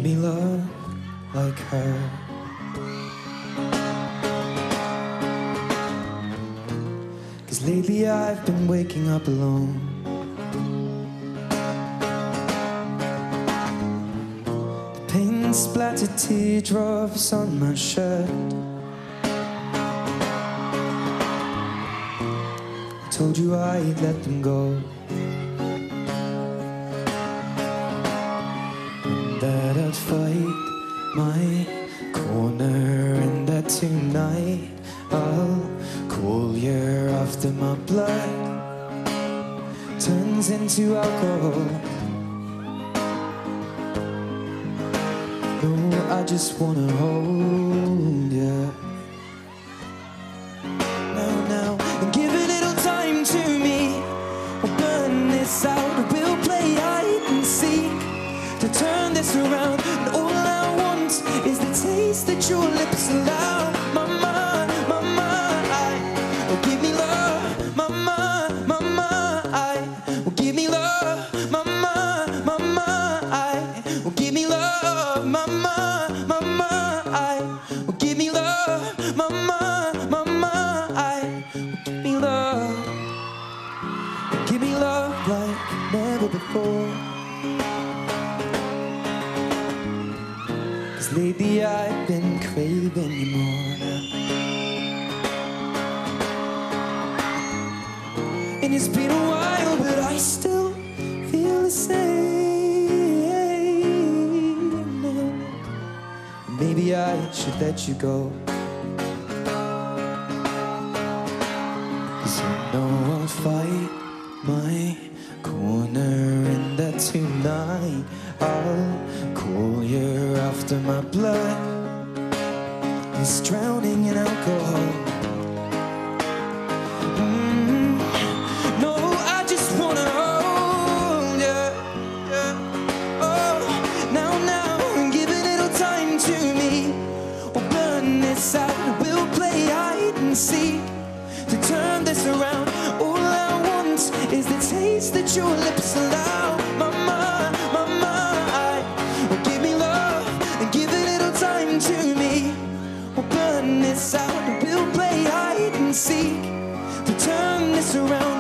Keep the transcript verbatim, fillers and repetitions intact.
me love like her. Cause lately I've been waking up alone. The pain splattered teardrops on my shirt. I told you I'd let them go, and that I'd fight my corner, and that tonight I'll call you after my blood turns into alcohol. No, I just wanna hold you now, now, and give a little time to me. We'll burn this out, we'll play hide and seek to turn this around. And all I want is the taste that your lips allow. Mama, mama, I will give me love. Mama, mama, I will give me love. Mama, mama, I will give me love. Mama, mama, I will give me love. Mama, mama, I will give me love. Give me love like never before. Cause lately I've been craving you more now. And it's been a while, but I still feel the same. Maybe I should let you go, cause you know I'll fight my corner, and that tonight I'll call you after my blood is drowning in alcohol. Mm, no, I just wanna hold you. Oh, now, now, give a little time to me. We'll burn this out, we'll play hide and seek to turn this around. All I want is the taste that your lips allow. Mama, mama, I will give me love and give a little time to me. We'll burn this out, we'll play hide and seek to turn this around.